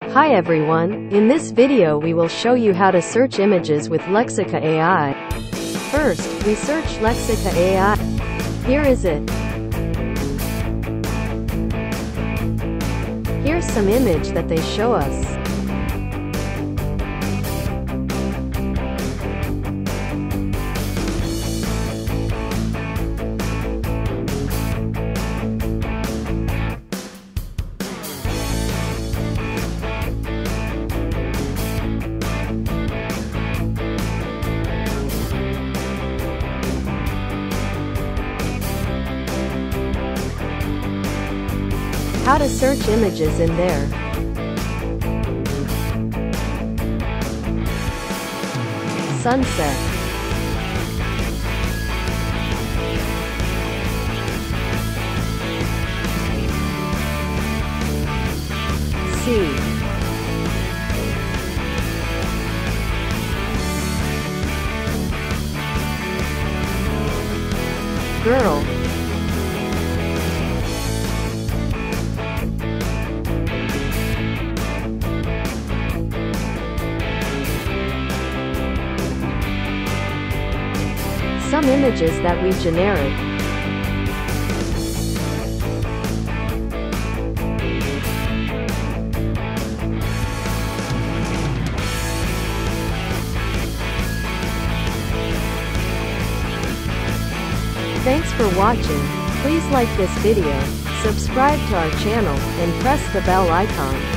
Hi everyone, in this video we will show you how to search images with Lexica AI. First, we search Lexica AI. Here is it. Here's some image that they show us. How to search images in there. Sunset. Sea. Girl. Some images that we generic. Thanks for watching. Please like this video, subscribe to our channel, and press the bell icon.